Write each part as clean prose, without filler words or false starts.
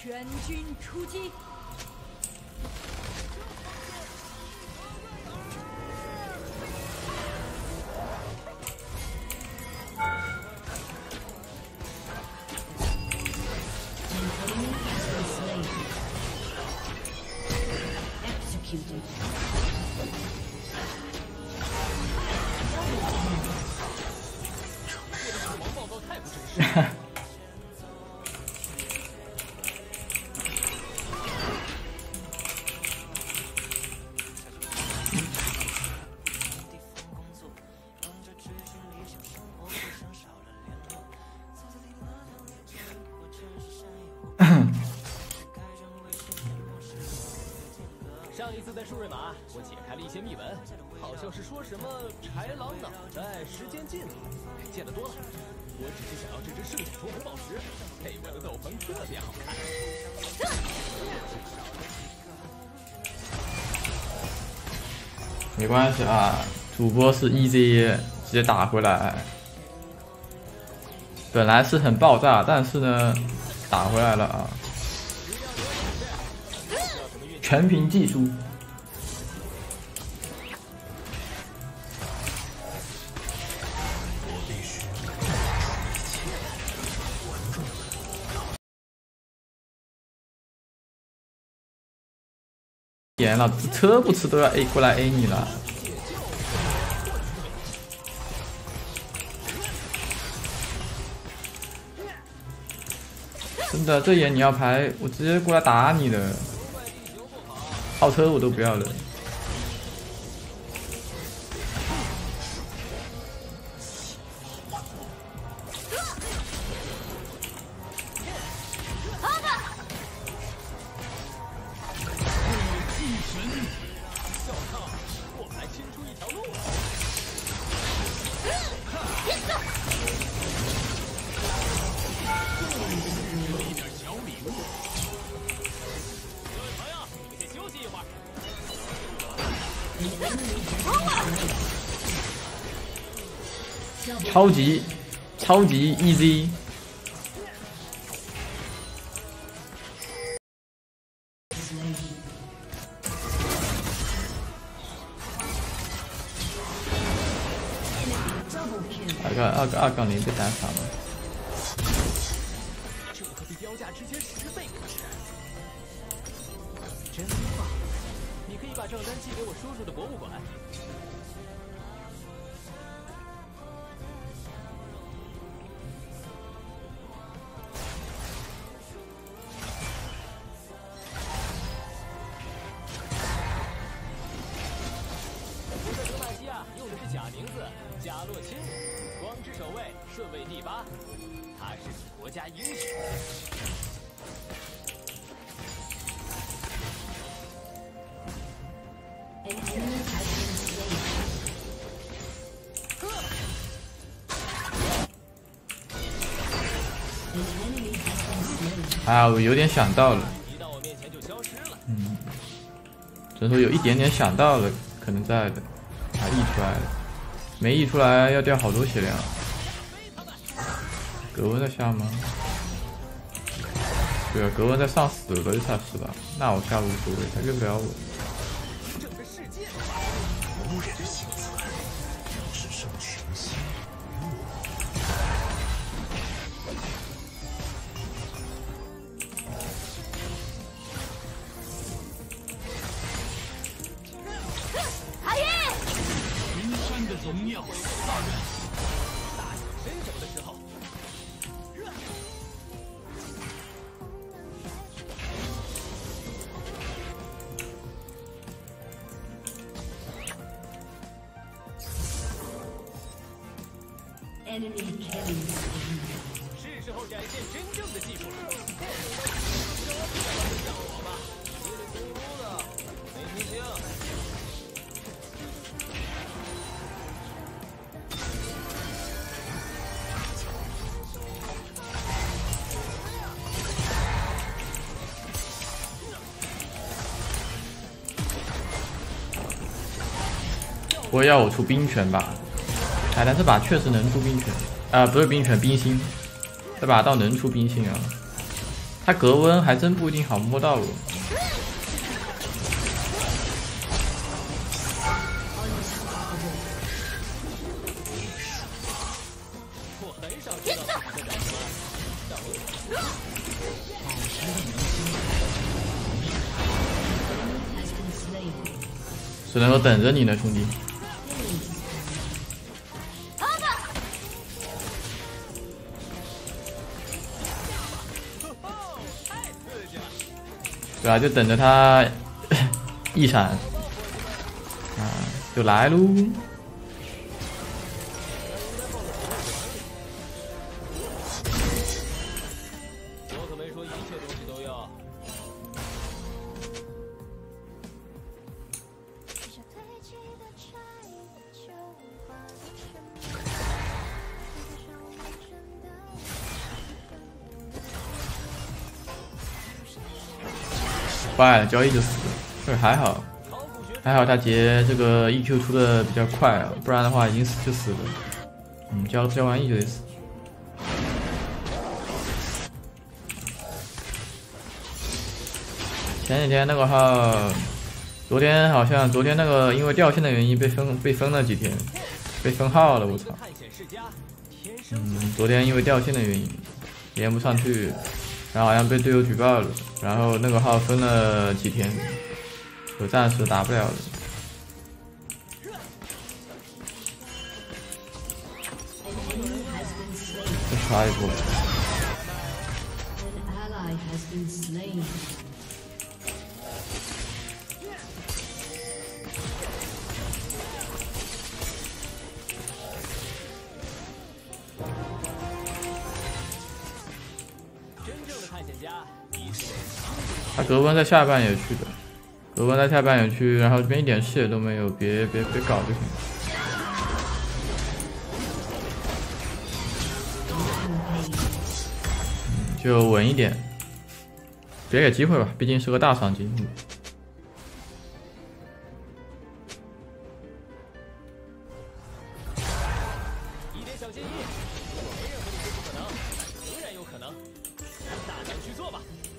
全军出击！ 上一次在树瑞玛，我解开了一些秘闻，好像是说什么豺狼脑袋时间尽了，见得多了。我只是想要这只圣甲虫红宝石，配我的斗篷特别好看。 没关系啊，主播是 EZ 直接打回来。本来是很爆炸，但是呢，打回来了啊。全凭技术。天了，吃不吃都要 A 过来 A 你了。真的，这眼你要排，我直接过来打你的。炮车我都不要了。超级 easy。二杠零被单杀了。 这可比标价直接10倍可是。真棒！你可以把账单寄给我叔叔的博物馆。用的是假名字贾洛钦，光之守卫顺位第8，他是国家英雄。 啊，我有点想到了。 一到我面前就消失了。 只是说有一点点想到了，可能在的。还溢出来了，没溢出来要掉好多血量。格温在下吗？对啊，格温在上死了就差10了，那我下无所谓，他越不了我。 整个世界无人幸存，只剩群星与我。 荣耀杀人，大显身手的时候。是时候展现真正的技术了。像我吧，稀里糊涂的，没听清。 不会要我出冰拳吧？哎，但这把确实能出冰拳，不是冰拳，冰心。这把倒能出冰心啊。 他格温还真不一定好摸到了。 我很少知道你在干什么，但我只能说等着你呢，兄弟。对啊，就等着他一闪，啊，就来喽。 我可没说一切东西都要。 坏了，交易就死了，这还好，还好他杰这个 EQ 出的比较快啊，不然的话已经死就死了。交完 E 就得死。前几天那个号，昨天那个因为掉线的原因被封了几天，被封号了，我操。昨天因为掉线的原因连不上去。然后好像被队友举报了，然后那个号分了几天，我暂时打不了了。再刷一波。他格温在下半野区的，格温在下半野区，然后这边一点视野都没有，别搞就行。就稳一点，别给机会吧，毕竟是个大赏金。 一点小建议，没任何的不可能，仍然有可能，大胆去做吧。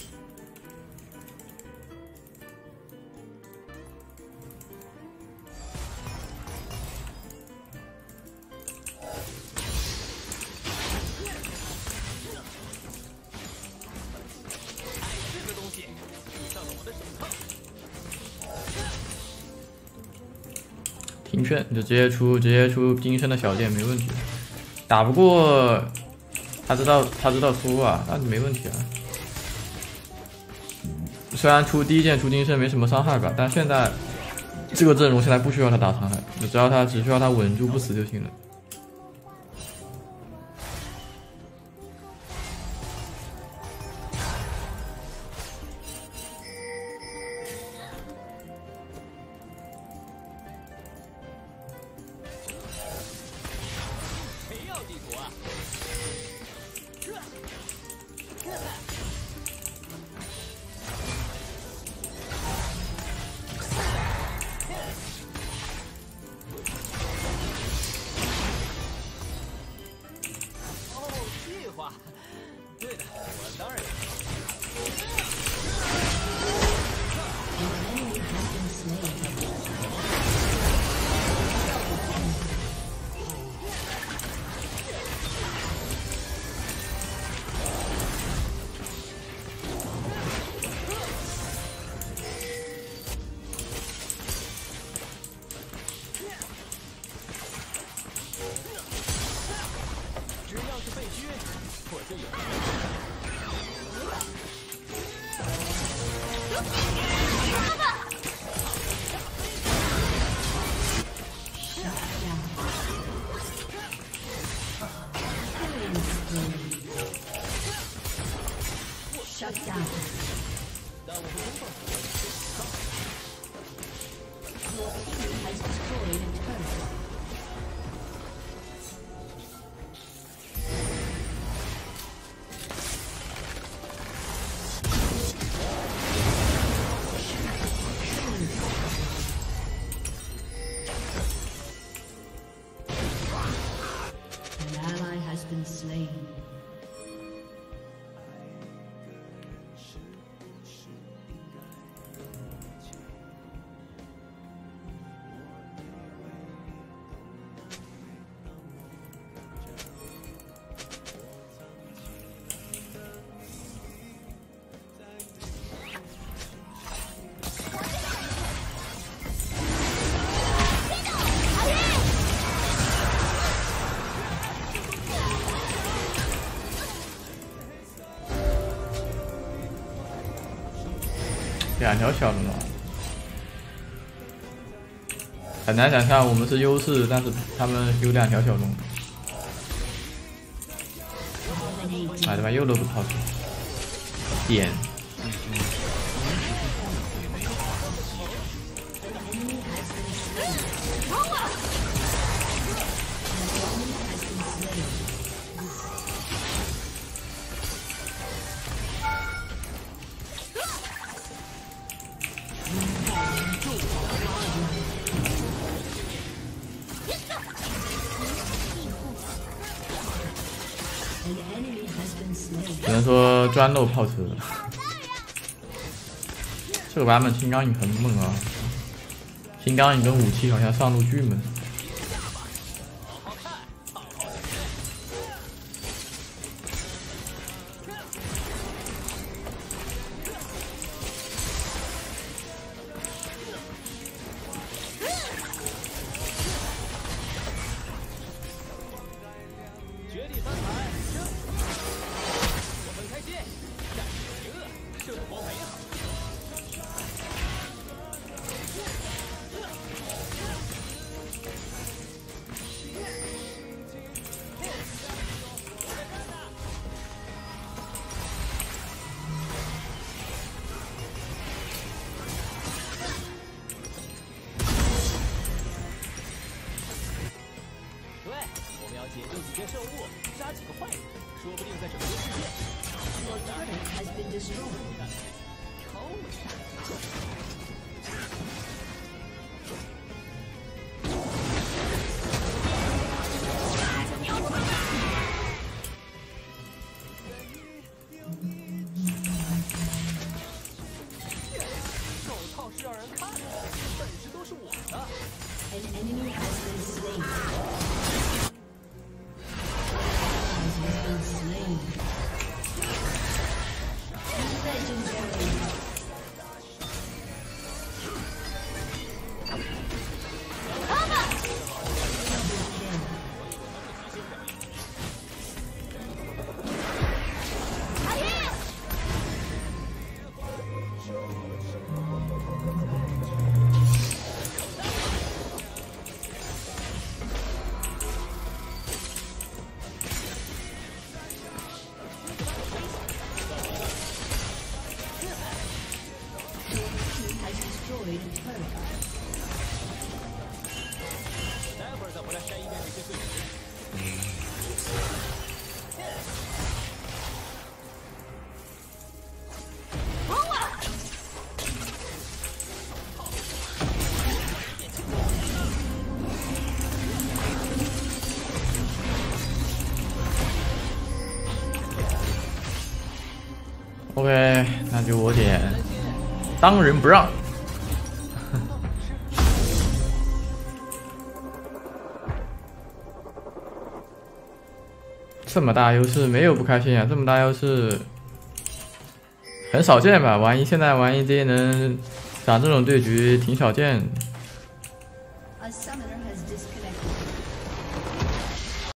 停券就直接出金身的小剑没问题，打不过他知道输啊，那没问题啊。虽然出第一件出金身没什么伤害吧，但现在这个阵容现在不需要他打伤害，只需要他稳住不死就行了。 对的，我当然有。只要是废墟，我就有。 Shut down. 但我会公放。 Your team has destroyed a turret. 2条小龙啊，很难想象我们是优势，但是他们有2条小龙。哎他妈又漏个炮点。只能说专漏炮车，这个版本青钢影很猛啊！青钢影跟武器好像上路巨猛。 解救几些圣物，杀几个坏人，说不定在拯救世界。 Your turret has been destroyed. 超美。手套是让人看的，本事都是我的。 An enemy has been slain. Legendary. 待会儿再回来筛一遍这些碎石。 OK， 那就我点，当仁不让。这么大优势没有不开心啊！这么大优势很少见吧？现在玩一 D 能打这种对局挺少见。 A summoner